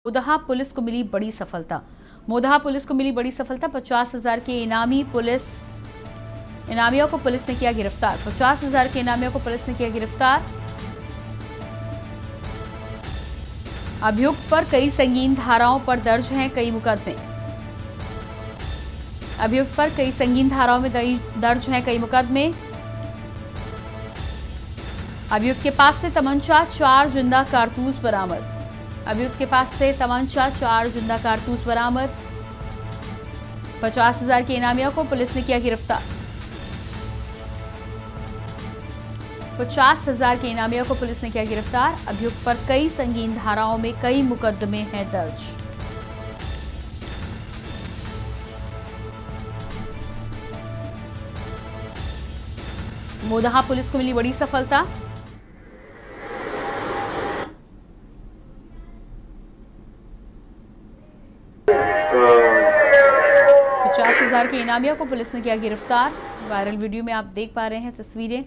Maudaha police को मिली बड़ी सफलता। मोदहा पुलिस को मिली बड़ी सफलता। 50,000 के इनामियों को पुलिस ने किया गिरफ्तार। 50,000 के इनामियों को पुलिस ने किया गिरफ्तार। अभियुक्त पर कई संगीन धाराओं पर दर्ज हैं कई मुकदमे। अभियुक्त पर कई संगीन धाराओं में दर्ज हैं कई मुकदमे। अभियुक्त के पास से तमंचा 4 जिंदा कारतूस बरामद। अभियुक्त के पास से तमंचा 4 जिंदा कारतूस बरामद। 50,000 के इनामियों को पुलिस ने किया गिरफ्तार। 50,000 के इनामियों को पुलिस ने किया गिरफ्तार। अभियुक्त पर कई संगीन धाराओं में कई मुकदमे हैं दर्ज। मोदहा पुलिस को मिली बड़ी सफलता। 50,000 के इनामियों को पुलिस ने किया गिरफ्तार। वायरल वीडियो में आप देख पा रहे हैं तस्वीरें।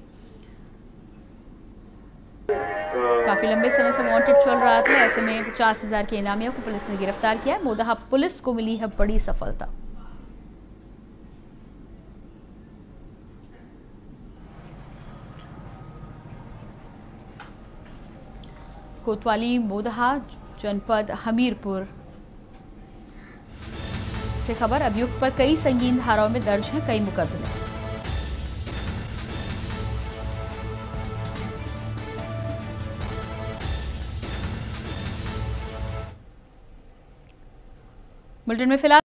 काफी लंबे समय से वांटेड चल रहा था, ऐसे में 50,000 के इनामियों को पुलिस ने गिरफ्तार किया। मोदहा पुलिस को मिली है बड़ी सफलता। कोतवाली मोदहा जनपद हमीरपुर से खबर। अभियुक्त पर कई संगीन धाराओं में दर्ज हैं कई मुकदमे। बुलेटिन में फिलहाल